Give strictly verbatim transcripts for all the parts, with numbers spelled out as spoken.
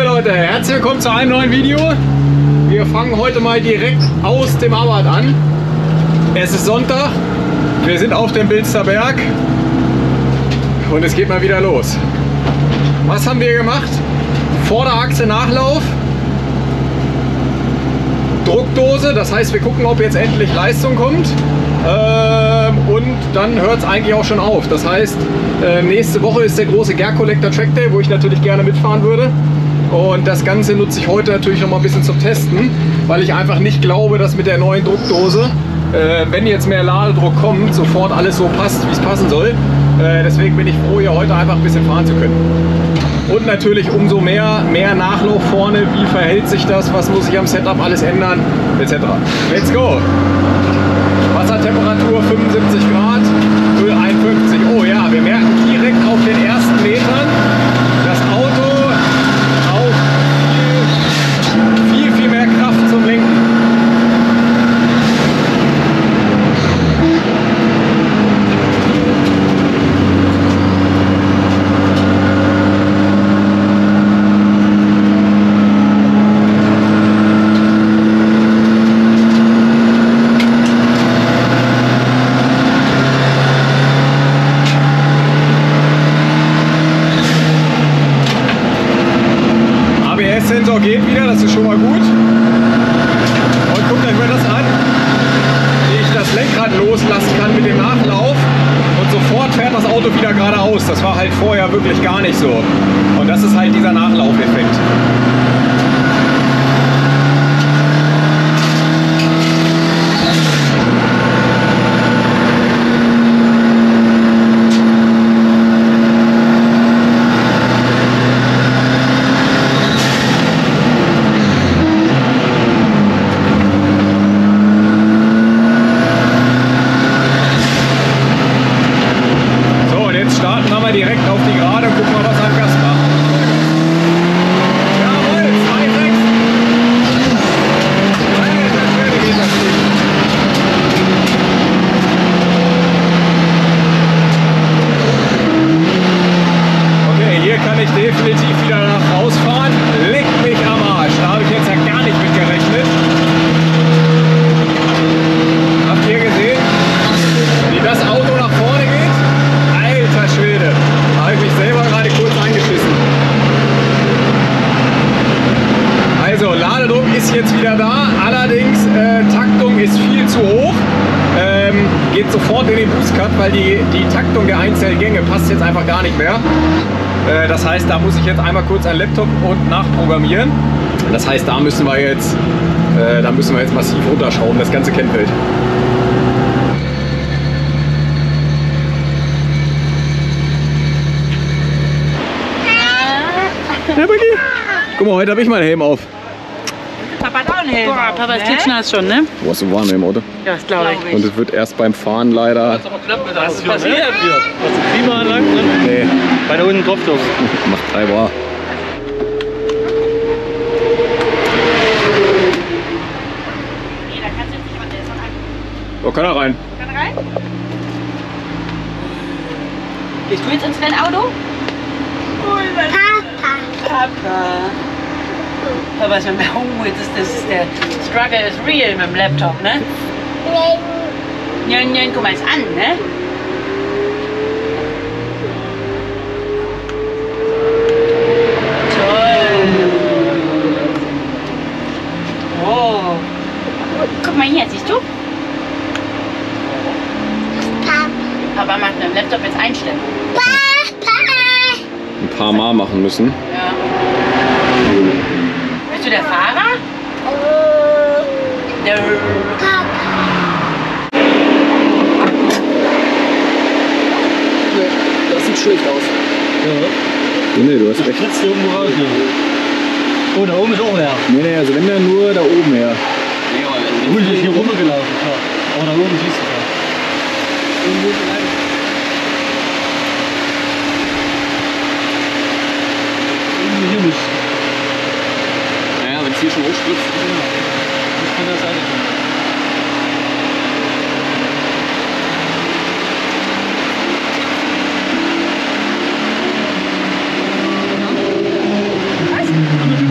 Leute, herzlich willkommen zu einem neuen Video. Wir fangen heute mal direkt aus dem Abarth an. Es ist Sonntag, wir sind auf dem Bilster Berg und es geht mal wieder los. Was haben wir gemacht? Vorderachse Nachlauf, Druckdose, das heißt wir gucken, ob jetzt endlich Leistung kommt. Ähm, und dann hört es eigentlich auch schon auf. Das heißt, äh, nächste Woche ist der große Gear Collector Track Day, wo ich natürlich gerne mitfahren würde. Und das Ganze nutze ich heute natürlich noch mal ein bisschen zum Testen, weil ich einfach nicht glaube, dass mit der neuen Druckdose, äh, wenn jetzt mehr Ladedruck kommt, sofort alles so passt, wie es passen soll. Äh, deswegen bin ich froh, hier heute einfach ein bisschen fahren zu können. Und natürlich umso mehr, mehr Nachlauf vorne, wie verhält sich das, was muss ich am Setup alles ändern, et cetera. Let's go! Wassertemperatur fünfundsiebzig Grad, Öl einundfünfzig. Oh ja, wir merken direkt auf den ersten Metern, das Auto braucht viel, viel, viel mehr Kraft zum Lenken. Sensor geht wieder, das ist schon mal gut. Und guckt euch mal das an, wie ich das Lenkrad loslassen kann mit dem Nachlauf und sofort fährt das Auto wieder geradeaus. Das war halt vorher wirklich gar nicht so. Und das ist halt dieser Nachlaufeffekt. Direkt auf die Gerade, gucken wir, was am Gas macht. Jawohl, zwei Komma sechs. Alter Schwede, geht das Ding. Okay, hier kann ich definitiv wieder nach rausfahren. Leck mich am Arsch. Da habe ich jetzt ja gar nicht mit gerechnet. Habt ihr gesehen, wie das Auto nach vorne geht? Alter Schwede. Da habe ich mich selber gerade kurz eingeschissen. Also Ladedruck ist jetzt wieder da, allerdings äh, Taktung ist viel zu hoch. Ähm, geht sofort in den Boost Cut, weil die, die Taktung der einzelnen Gänge passt jetzt einfach gar nicht mehr. Äh, das heißt, da muss ich jetzt einmal kurz einen Laptop und nachprogrammieren. Das heißt, da müssen wir jetzt, äh, da müssen wir jetzt massiv runterschrauben, das ganze Kennfeld. Ja, Becky. Guck mal, heute habe ich meinen Helm auf. Papa hat auch einen Helm. Boah, auf, Papa ist ne? klitschnass schon, ne? Boah, ist so warm im Auto. Ja, das glaube ich. Und es wird erst beim Fahren leider... Was ist passiert hier? Was ist Klimaanlage drin? Nee, Bei der unten drauf doch. macht drei Bar. Nee, da kannst du jetzt nicht, aber der ist noch ein. So, kann er rein. Kann er rein? Gehst du jetzt ins Rennauto? Papa. Papa. Papa ist mit dem, oh, jetzt ist das, ist der Struggle is real mit dem Laptop, ne? Nein. Nein, guck mal, ist an, ne? Toll. Oh. Guck mal hier, siehst du? Papa macht mit dem Laptop jetzt Einstellungen. Ein paar Mal machen müssen. Ja. Bist du der Fahrer? Der Das sieht schlecht aus. Ja. Nee, nee, du hast Das recht. flitzt irgendwo raus. Ja. Oh, da oben ist auch leer. Nee, nee, also wenn dann nur da oben her. Gut, ich bin hier runtergelaufen, klar. Aber da oben siehst du es ja. Irgendwo ist rein. Irgendwo hier nicht. Naja, wenn es hier schon hochspritzt. Das kann das sein. Was?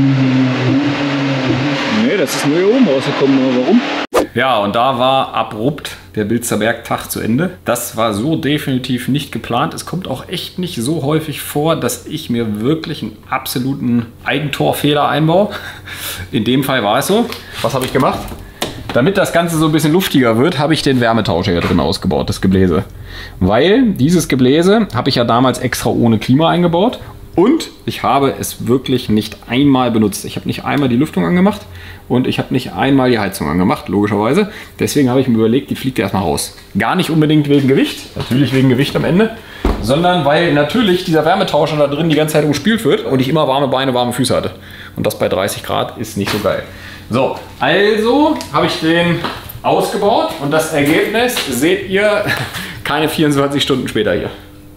jetzt ist neu oben rausgekommen, aber warum? Ja, und da war abrupt der Bilzer Bergtag zu Ende. Das war so definitiv nicht geplant. Es kommt auch echt nicht so häufig vor, dass ich mir wirklich einen absoluten Eigentorfehler einbaue. In dem Fall war es so. Was habe ich gemacht? Damit das Ganze so ein bisschen luftiger wird, habe ich den Wärmetauscher hier drin ausgebaut, das Gebläse. Weil dieses Gebläse habe ich ja damals extra ohne Klima eingebaut. Und ich habe es wirklich nicht einmal benutzt. Ich habe nicht einmal die Lüftung angemacht und ich habe nicht einmal die Heizung angemacht, logischerweise. Deswegen habe ich mir überlegt, die fliegt erstmal raus. Gar nicht unbedingt wegen Gewicht, natürlich wegen Gewicht am Ende, sondern weil natürlich dieser Wärmetauscher da drin die ganze Zeit umspült wird und ich immer warme Beine, warme Füße hatte. Und das bei dreißig Grad ist nicht so geil. So, also habe ich den ausgebaut und das Ergebnis seht ihr keine vierundzwanzig Stunden später hier.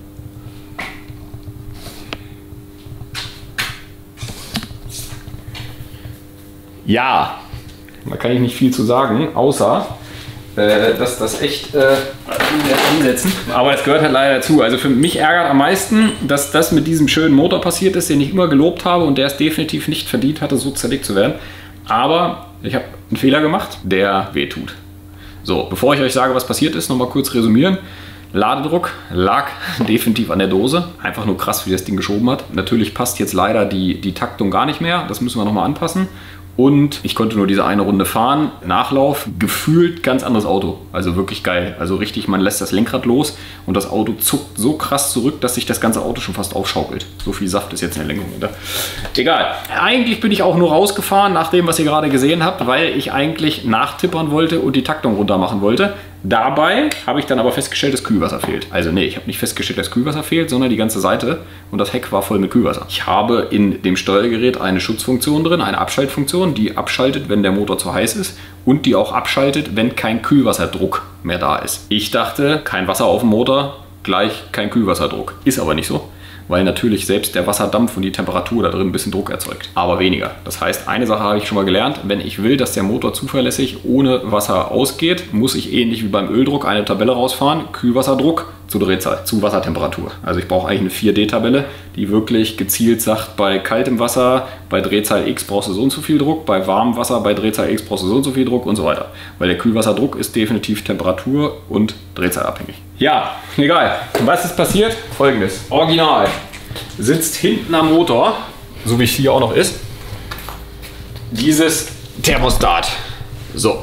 Ja, da kann ich nicht viel zu sagen, außer äh, dass das echt äh, ansetzen. Aber es gehört halt leider dazu. Also für mich ärgert am meisten, dass das mit diesem schönen Motor passiert ist, den ich immer gelobt habe und der es definitiv nicht verdient hatte, so zerlegt zu werden. Aber ich habe einen Fehler gemacht, der wehtut. So, bevor ich euch sage, was passiert ist, nochmal kurz resümieren. Ladedruck lag definitiv an der Dose. Einfach nur krass, wie das Ding geschoben hat. Natürlich passt jetzt leider die, die Taktung gar nicht mehr. Das müssen wir nochmal anpassen. Und ich konnte nur diese eine Runde fahren. Nachlauf, gefühlt ganz anderes Auto. Also wirklich geil. Also richtig, man lässt das Lenkrad los und das Auto zuckt so krass zurück, dass sich das ganze Auto schon fast aufschaukelt. So viel Saft ist jetzt in der Lenkung. Oder? Egal. Eigentlich bin ich auch nur rausgefahren nach dem, was ihr gerade gesehen habt, weil ich eigentlich nachtippern wollte und die Taktung runter machen wollte. Dabei habe ich dann aber festgestellt, dass Kühlwasser fehlt. Also nee, ich habe nicht festgestellt, dass Kühlwasser fehlt, sondern die ganze Seite und das Heck war voll mit Kühlwasser. Ich habe in dem Steuergerät eine Schutzfunktion drin, eine Abschaltfunktion, die abschaltet, wenn der Motor zu heiß ist und die auch abschaltet, wenn kein Kühlwasserdruck mehr da ist. Ich dachte, kein Wasser auf dem Motor, gleich kein Kühlwasserdruck. Ist aber nicht so, weil natürlich selbst der Wasserdampf und die Temperatur da drin ein bisschen Druck erzeugt, aber weniger. Das heißt, eine Sache habe ich schon mal gelernt, wenn ich will, dass der Motor zuverlässig ohne Wasser ausgeht, muss ich ähnlich wie beim Öldruck eine Tabelle rausfahren, Kühlwasserdruck zu Drehzahl, zu Wassertemperatur. Also ich brauche eigentlich eine vier D Tabelle, die wirklich gezielt sagt, bei kaltem Wasser, bei Drehzahl X brauchst du so und so viel Druck, bei warmem Wasser, bei Drehzahl X brauchst du so und so viel Druck und so weiter. Weil der Kühlwasserdruck ist definitiv Temperatur- und Drehzahlabhängig. Ja, egal. Was ist passiert? Folgendes. Original sitzt hinten am Motor, so wie es hier auch noch ist, dieses Thermostat. So.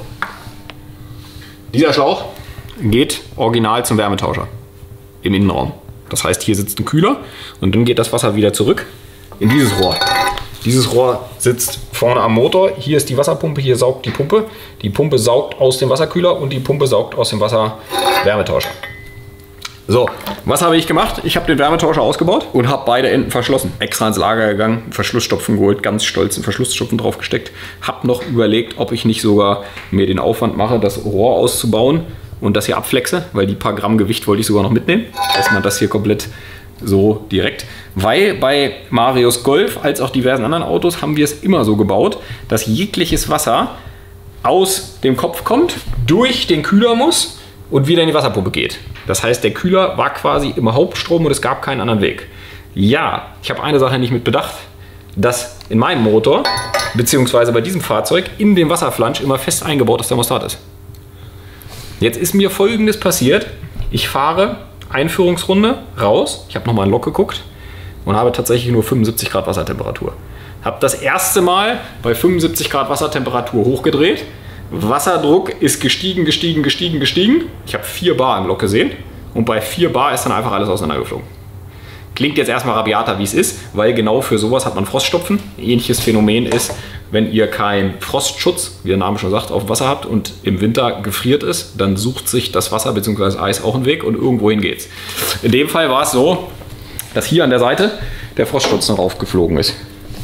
Dieser Schlauch geht original zum Wärmetauscher im Innenraum. Das heißt, hier sitzt ein Kühler und dann geht das Wasser wieder zurück in dieses Rohr. Dieses Rohr sitzt vorne am Motor. Hier ist die Wasserpumpe, hier saugt die Pumpe. Die Pumpe saugt aus dem Wasserkühler und die Pumpe saugt aus dem Wasserwärmetauscher. So, was habe ich gemacht? Ich habe den Wärmetauscher ausgebaut und habe beide Enden verschlossen. Extra ins Lager gegangen, Verschlussstopfen geholt, ganz stolz einen Verschlussstopfen drauf gesteckt. Habe noch überlegt, ob ich nicht sogar mir den Aufwand mache, das Rohr auszubauen und das hier abflexe, weil die paar Gramm Gewicht wollte ich sogar noch mitnehmen. Dass man das hier komplett so direkt. Weil bei Marius Golf als auch diversen anderen Autos haben wir es immer so gebaut, dass jegliches Wasser aus dem Kopf kommt, durch den Kühler muss und wieder in die Wasserpumpe geht. Das heißt, der Kühler war quasi im Hauptstrom und es gab keinen anderen Weg. Ja, ich habe eine Sache nicht mit bedacht, dass in meinem Motor, beziehungsweise bei diesem Fahrzeug, in dem Wasserflansch immer fest eingebaut das Thermostat ist. Jetzt ist mir Folgendes passiert. Ich fahre Einführungsrunde raus, ich habe nochmal in Lok geguckt und habe tatsächlich nur fünfundsiebzig Grad Wassertemperatur. Habe das erste Mal bei fünfundsiebzig Grad Wassertemperatur hochgedreht. Wasserdruck ist gestiegen, gestiegen, gestiegen, gestiegen. Ich habe vier Bar im Lok gesehen und bei vier Bar ist dann einfach alles auseinandergeflogen. Klingt jetzt erstmal rabiater, wie es ist, weil genau für sowas hat man Froststopfen. Ähnliches Phänomen ist, wenn ihr keinen Frostschutz, wie der Name schon sagt, auf dem Wasser habt und im Winter gefriert ist, dann sucht sich das Wasser bzw. das Eis auch einen Weg und irgendwohin geht's. In dem Fall war es so, dass hier an der Seite der Frostschutz noch aufgeflogen ist.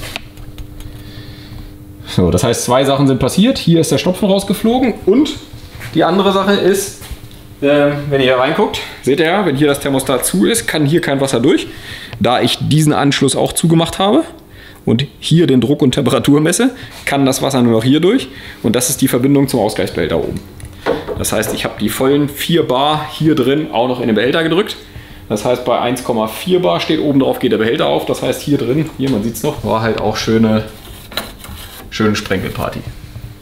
So, das heißt, zwei Sachen sind passiert. Hier ist der Stopfen rausgeflogen und die andere Sache ist, äh, wenn ihr hier reinguckt, seht ihr ja, wenn hier das Thermostat zu ist, kann hier kein Wasser durch. Da ich diesen Anschluss auch zugemacht habe und hier den Druck und Temperatur messe, kann das Wasser nur noch hier durch und das ist die Verbindung zum Ausgleichsbehälter oben. Das heißt, ich habe die vollen vier Bar hier drin auch noch in den Behälter gedrückt. Das heißt, bei eins Komma vier Bar steht oben drauf, geht der Behälter auf. Das heißt, hier drin, hier, man sieht es noch, war halt auch schöne Schöne Sprenkelparty.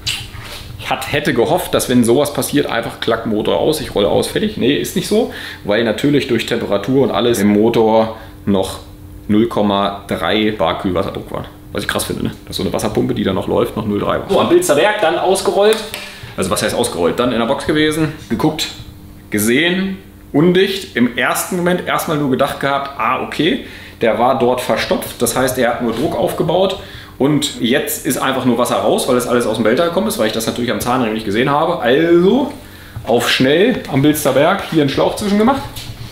hat, hätte gehofft, dass wenn sowas passiert, einfach klack Motor aus, ich rolle aus, fertig. Nee, ist nicht so, weil natürlich durch Temperatur und alles im Motor noch null Komma drei Bar Kühlwasserdruck war. Was ich krass finde, ne? Das ist so eine Wasserpumpe, die dann noch läuft, noch null Komma drei war. So, am Bilzer Werk dann ausgerollt. Also was heißt ausgerollt? Dann in der Box gewesen, geguckt, gesehen, undicht. Im ersten Moment erstmal nur gedacht gehabt, ah okay, der war dort verstopft. Das heißt, er hat nur Druck aufgebaut. Und jetzt ist einfach nur Wasser raus, weil das alles aus dem Behälter gekommen ist, weil ich das natürlich am Zahnriemen nicht gesehen habe. Also auf schnell am Bilzer Berg hier einen Schlauch zwischen gemacht.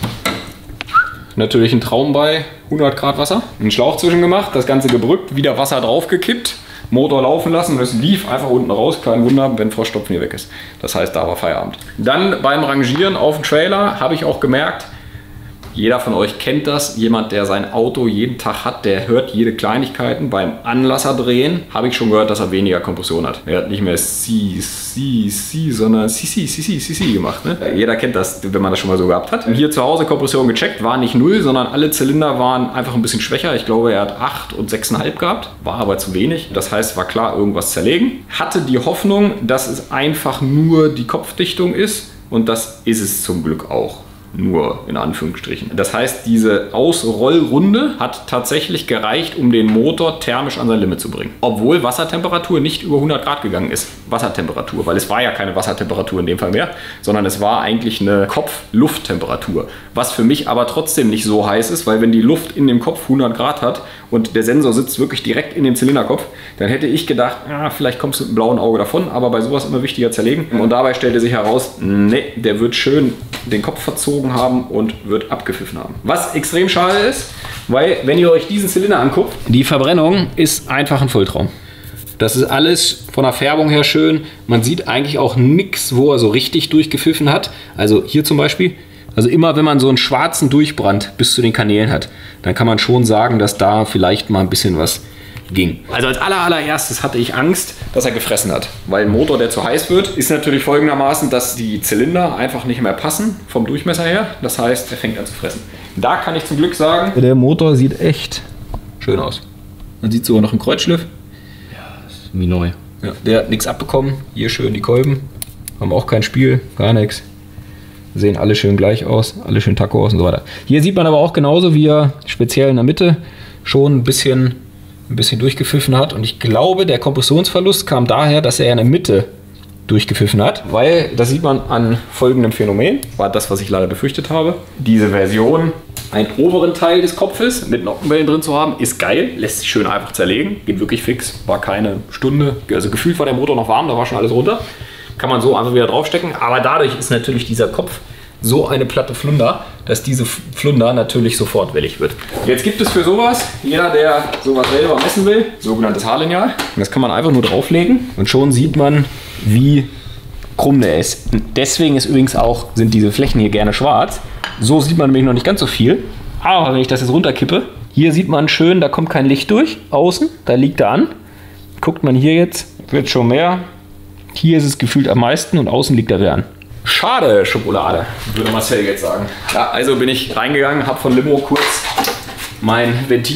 Natürlich ein Traum bei hundert Grad Wasser. Einen Schlauch zwischen gemacht, das Ganze gebrückt, wieder Wasser draufgekippt, Motor laufen lassen und es lief einfach unten raus. Kein Wunder, wenn Froststopfen hier weg ist. Das heißt, da war Feierabend. Dann beim Rangieren auf dem Trailer habe ich auch gemerkt, jeder von euch kennt das. Jemand, der sein Auto jeden Tag hat, der hört jede Kleinigkeiten. Beim Anlasser drehen habe ich schon gehört, dass er weniger Kompression hat. Er hat nicht mehr C, C, C, sondern C, C, C, C, C, C gemacht. Ne? Jeder kennt das, wenn man das schon mal so gehabt hat. Hier zu Hause Kompression gecheckt, war nicht null, sondern alle Zylinder waren einfach ein bisschen schwächer. Ich glaube, er hat acht und sechs Komma fünf gehabt, war aber zu wenig. Das heißt, war klar, irgendwas zerlegen. Hatte die Hoffnung, dass es einfach nur die Kopfdichtung ist und das ist es zum Glück auch. Nur in Anführungsstrichen. Das heißt, diese Ausrollrunde hat tatsächlich gereicht, um den Motor thermisch an sein Limit zu bringen. Obwohl Wassertemperatur nicht über hundert Grad gegangen ist. Wassertemperatur, weil es war ja keine Wassertemperatur in dem Fall mehr, sondern es war eigentlich eine Kopf-Lufttemperatur. Was für mich aber trotzdem nicht so heiß ist, weil wenn die Luft in dem Kopf hundert Grad hat und der Sensor sitzt wirklich direkt in dem Zylinderkopf, dann hätte ich gedacht, ah, vielleicht kommst du mit einem blauen Auge davon, aber bei sowas immer wichtiger zerlegen. Und dabei stellte sich heraus, nee, der wird schön den Kopf verzogen haben und wird abgepfiffen haben. Was extrem schade ist, weil wenn ihr euch diesen Zylinder anguckt, die Verbrennung ist einfach ein Volltraum. Das ist alles von der Färbung her schön. Man sieht eigentlich auch nichts, wo er so richtig durchgepfiffen hat. Also hier zum Beispiel. Also immer wenn man so einen schwarzen Durchbrand bis zu den Kanälen hat, dann kann man schon sagen, dass da vielleicht mal ein bisschen was ging. Also als aller, allererstes hatte ich Angst, dass er gefressen hat. Weil ein Motor, der zu heiß wird, ist natürlich folgendermaßen, dass die Zylinder einfach nicht mehr passen vom Durchmesser her. Das heißt, er fängt an zu fressen. Da kann ich zum Glück sagen, der Motor sieht echt schön aus. Man sieht sogar noch einen Kreuzschliff. Ja, ist wie neu. Ja, der hat nichts abbekommen. Hier schön die Kolben. Haben auch kein Spiel, gar nichts. Sehen alle schön gleich aus, alle schön Taco aus und so weiter. Hier sieht man aber auch genauso, wie er speziell in der Mitte schon ein bisschen ein bisschen durchgepfiffen hat und ich glaube, der Kompressionsverlust kam daher, dass er in der Mitte durchgepfiffen hat, weil, das sieht man an folgendem Phänomen, war das, was ich leider befürchtet habe. Diese Version, einen oberen Teil des Kopfes mit Nockenwellen drin zu haben, ist geil, lässt sich schön einfach zerlegen, geht wirklich fix, war keine Stunde, also gefühlt war der Motor noch warm, da war schon alles runter, kann man so einfach wieder draufstecken, aber dadurch ist natürlich dieser Kopf so eine platte Flunder, dass diese Flunder natürlich sofort wellig wird. Jetzt gibt es für sowas, jeder der sowas selber messen will, sogenanntes Haarlineal. Das kann man einfach nur drauflegen und schon sieht man, wie krumm der ist. Und deswegen ist übrigens auch, sind diese Flächen hier gerne schwarz. So sieht man nämlich noch nicht ganz so viel. Aber wenn ich das jetzt runterkippe, hier sieht man schön, da kommt kein Licht durch, außen, da liegt er an. Guckt man hier jetzt, wird schon mehr. Hier ist es gefühlt am meisten und außen liegt er wieder an. Schade, Schokolade, würde Marcel jetzt sagen. Ja, also bin ich reingegangen, habe von Limo kurz mein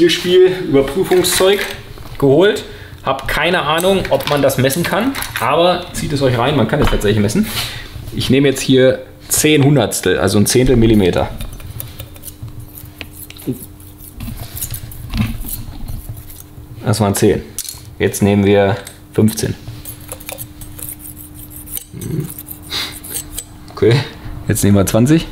Ventilspiel-Überprüfungszeug geholt. Habe keine Ahnung, ob man das messen kann, aber zieht es euch rein, man kann es tatsächlich messen. Ich nehme jetzt hier zehn Hundertstel, also ein Zehntel Millimeter. Das waren zehn. Jetzt nehmen wir fünfzehn. Okay, jetzt nehmen wir zwanzig.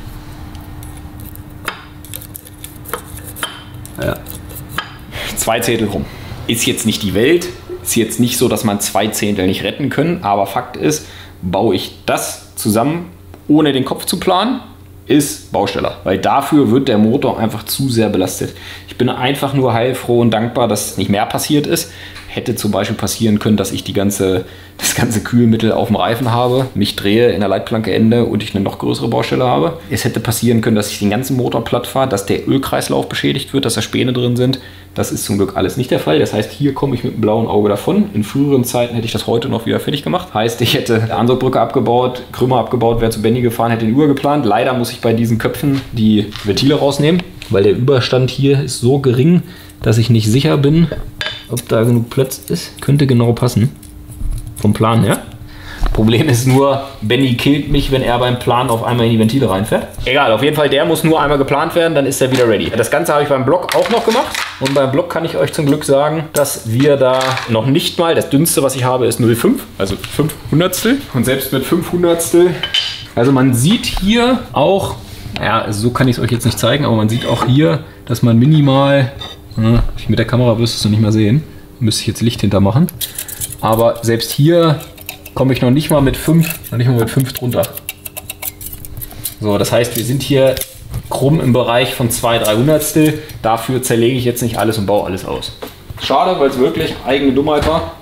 Ja. Zwei Zehntel rum. Ist jetzt nicht die Welt, ist jetzt nicht so, dass man zwei Zehntel nicht retten können, aber Fakt ist, baue ich das zusammen, ohne den Kopf zu planen, ist Bausteller, weil dafür wird der Motor einfach zu sehr belastet. Ich bin einfach nur heilfroh und dankbar, dass nicht mehr passiert ist. Hätte zum Beispiel passieren können, dass ich die ganze, das ganze Kühlmittel auf dem Reifen habe, mich drehe, in der Leitplanke ende und ich eine noch größere Baustelle habe. Es hätte passieren können, dass ich den ganzen Motor platt fahre, dass der Ölkreislauf beschädigt wird, dass da Späne drin sind. Das ist zum Glück alles nicht der Fall. Das heißt, hier komme ich mit einem blauen Auge davon. In früheren Zeiten hätte ich das heute noch wieder fertig gemacht. Heißt, ich hätte die Ansaugbrücke abgebaut, Krümmer abgebaut, wäre zu Benny gefahren, hätte den Uhr geplant. Leider muss ich bei diesen Köpfen die Ventile rausnehmen, weil der Überstand hier ist so gering, dass ich nicht sicher bin, ob da genug Platz ist. Könnte genau passen. Vom Plan her. Problem ist nur, Benny killt mich, wenn er beim Plan auf einmal in die Ventile reinfährt. Egal, auf jeden Fall, der muss nur einmal geplant werden, dann ist er wieder ready. Das Ganze habe ich beim Block auch noch gemacht. Und beim Block kann ich euch zum Glück sagen, dass wir da noch nicht mal, das dünnste, was ich habe, ist null Komma fünf, also fünf Hundertstel. Und selbst mit fünf Hundertstel, also man sieht hier auch, ja, so kann ich es euch jetzt nicht zeigen, aber man sieht auch hier, dass man minimal, ja, mit der Kamera wirst du es noch nicht mal sehen, müsste ich jetzt Licht hinter machen. Aber selbst hier komme ich noch nicht mal mit fünf, noch nicht mal mit fünf drunter. So, das heißt, wir sind hier krumm im Bereich von zwei, drei Hundertstel. Dafür zerlege ich jetzt nicht alles und baue alles aus. Schade, weil es wirklich eigene Dummheit war.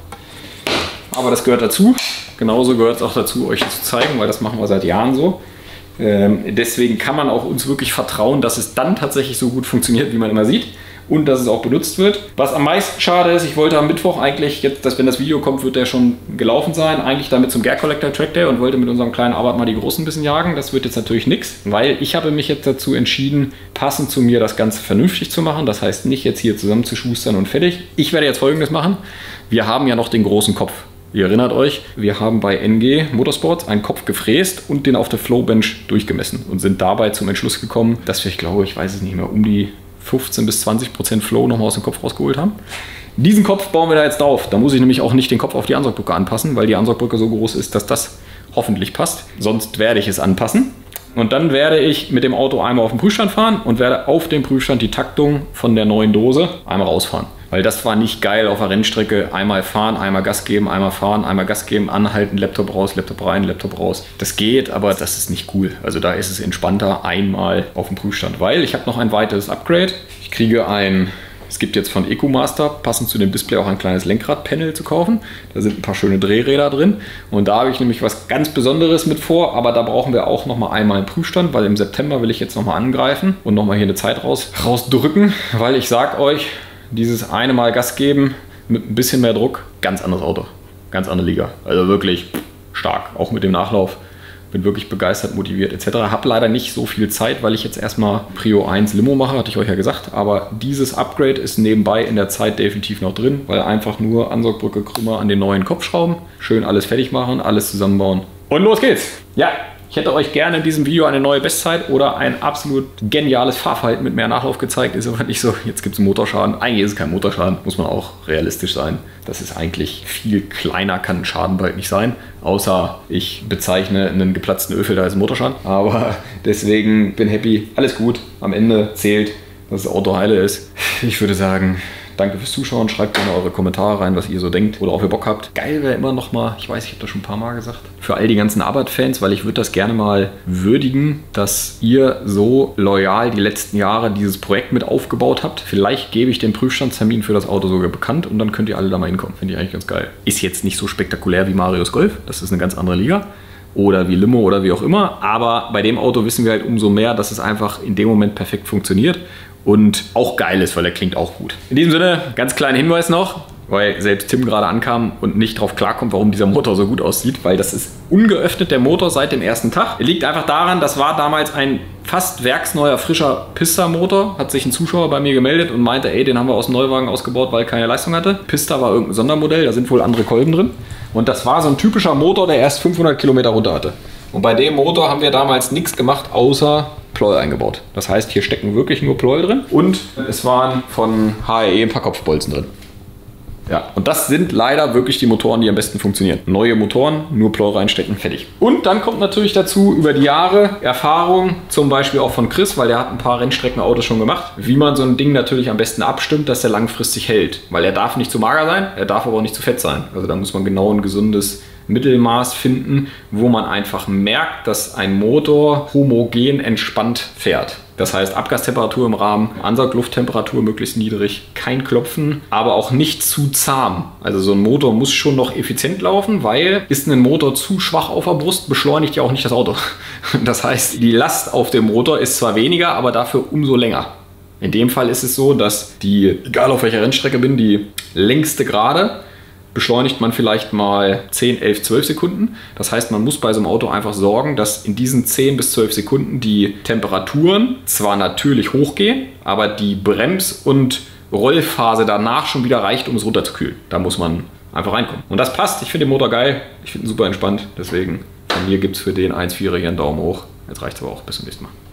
Aber das gehört dazu. Genauso gehört es auch dazu, euch zu zeigen, weil das machen wir seit Jahren so. Ähm, deswegen kann man auch uns wirklich vertrauen, dass es dann tatsächlich so gut funktioniert, wie man immer sieht. Und dass es auch benutzt wird. Was am meisten schade ist, ich wollte am Mittwoch eigentlich, jetzt, dass wenn das Video kommt, wird der schon gelaufen sein, eigentlich damit zum Gear Collector Track Day und wollte mit unserem kleinen Arbeit mal die Großen ein bisschen jagen. Das wird jetzt natürlich nichts, weil ich habe mich jetzt dazu entschieden, passend zu mir das Ganze vernünftig zu machen. Das heißt nicht jetzt hier zusammen zu schustern und fertig. Ich werde jetzt Folgendes machen. Wir haben ja noch den großen Kopf. Ihr erinnert euch, wir haben bei N G Motorsports einen Kopf gefräst und den auf der Flowbench durchgemessen und sind dabei zum Entschluss gekommen, dass wir, ich glaube, ich weiß es nicht mehr, um die fünfzehn bis zwanzig Prozent Flow nochmal aus dem Kopf rausgeholt haben. Diesen Kopf bauen wir da jetzt drauf. Da muss ich nämlich auch nicht den Kopf auf die Ansaugbrücke anpassen, weil die Ansaugbrücke so groß ist, dass das hoffentlich passt. Sonst werde ich es anpassen. Und dann werde ich mit dem Auto einmal auf den Prüfstand fahren und werde auf dem Prüfstand die Taktung von der neuen Dose einmal rausfahren. Weil das war nicht geil auf der Rennstrecke. Einmal fahren, einmal Gas geben, einmal fahren, einmal Gas geben, anhalten, Laptop raus, Laptop rein, Laptop raus. Das geht, aber das ist nicht cool. Also da ist es entspannter einmal auf dem Prüfstand. Weil ich habe noch ein weiteres Upgrade. Ich kriege ein, es gibt jetzt von EcoMaster passend zu dem Display auch ein kleines Lenkradpanel zu kaufen. Da sind ein paar schöne Drehräder drin. Und da habe ich nämlich was ganz Besonderes mit vor. Aber da brauchen wir auch noch mal einmal einen Prüfstand, weil im September will ich jetzt noch mal angreifen und noch mal hier eine Zeit raus, rausdrücken. Weil ich sag euch, dieses eine Mal Gas geben mit ein bisschen mehr Druck, ganz anderes Auto, ganz andere Liga. Also wirklich stark, auch mit dem Nachlauf. Bin wirklich begeistert, motiviert et cetera. Habe leider nicht so viel Zeit, weil ich jetzt erstmal Prio eins Limo mache, hatte ich euch ja gesagt. Aber dieses Upgrade ist nebenbei in der Zeit definitiv noch drin, weil einfach nur Ansaugbrücke, Krümmer an den neuen Kopf schrauben, schön alles fertig machen, alles zusammenbauen und los geht's. Ja. Ich hätte euch gerne in diesem Video eine neue Bestzeit oder ein absolut geniales Fahrverhalten mit mehr Nachlauf gezeigt. Ist aber nicht so, jetzt gibt es einen Motorschaden. Eigentlich ist es kein Motorschaden, muss man auch realistisch sein. Das ist eigentlich viel kleiner, kann ein Schaden bald nicht sein. Außer ich bezeichne einen geplatzten Ölfilter als Motorschaden. Aber deswegen bin happy, alles gut. Am Ende zählt, dass das Auto heile ist. Ich würde sagen, danke fürs Zuschauen. Schreibt gerne eure Kommentare rein, was ihr so denkt oder ob ihr Bock habt. Geil wäre immer noch mal, ich weiß, ich habe das schon ein paar Mal gesagt, für all die ganzen Abarth-Fans, weil ich würde das gerne mal würdigen, dass ihr so loyal die letzten Jahre dieses Projekt mit aufgebaut habt. Vielleicht gebe ich den Prüfstandstermin für das Auto sogar bekannt und dann könnt ihr alle da mal hinkommen. Finde ich eigentlich ganz geil. Ist jetzt nicht so spektakulär wie Marius Golf. Das ist eine ganz andere Liga. Oder wie Limo oder wie auch immer. Aber bei dem Auto wissen wir halt umso mehr, dass es einfach in dem Moment perfekt funktioniert. Und auch geil ist, weil er klingt auch gut. In diesem Sinne, ganz kleiner Hinweis noch, weil selbst Tim gerade ankam und nicht drauf klarkommt, warum dieser Motor so gut aussieht, weil das ist ungeöffnet, der Motor seit dem ersten Tag. Er liegt einfach daran, das war damals ein fast werksneuer, frischer Pista-Motor. Hat sich ein Zuschauer bei mir gemeldet und meinte, ey, den haben wir aus dem Neuwagen ausgebaut, weil er keine Leistung hatte. Pista war irgendein Sondermodell, da sind wohl andere Kolben drin. Und das war so ein typischer Motor, der erst fünfhundert Kilometer runter hatte. Und bei dem Motor haben wir damals nichts gemacht, außer Pleuel eingebaut. Das heißt, hier stecken wirklich nur Pleuel drin und es waren von H R E ein paar Kopfbolzen drin. Ja, und das sind leider wirklich die Motoren, die am besten funktionieren. Neue Motoren, nur Pleuel reinstecken, fertig. Und dann kommt natürlich dazu über die Jahre Erfahrung, zum Beispiel auch von Chris, weil der hat ein paar Rennstreckenautos schon gemacht, wie man so ein Ding natürlich am besten abstimmt, dass er langfristig hält. Weil er darf nicht zu mager sein, er darf aber auch nicht zu fett sein. Also da muss man genau ein gesundes Mittelmaß finden, wo man einfach merkt, dass ein Motor homogen entspannt fährt. Das heißt, Abgastemperatur im Rahmen, Ansauglufttemperatur möglichst niedrig, kein Klopfen, aber auch nicht zu zahm. Also so ein Motor muss schon noch effizient laufen, weil ist ein Motor zu schwach auf der Brust, beschleunigt ja auch nicht das Auto. Das heißt, die Last auf dem Motor ist zwar weniger, aber dafür umso länger. In dem Fall ist es so, dass die, egal auf welcher Rennstrecke bin, die längste Gerade beschleunigt man vielleicht mal zehn, elf, zwölf Sekunden. Das heißt, man muss bei so einem Auto einfach sorgen, dass in diesen zehn bis zwölf Sekunden die Temperaturen zwar natürlich hochgehen, aber die Brems- und Rollphase danach schon wieder reicht, um es runterzukühlen. Da muss man einfach reinkommen. Und das passt. Ich finde den Motor geil. Ich finde ihn super entspannt. Deswegen von mir gibt es für den eins Komma vierer hier einen Daumen hoch. Jetzt reicht es aber auch. Bis zum nächsten Mal.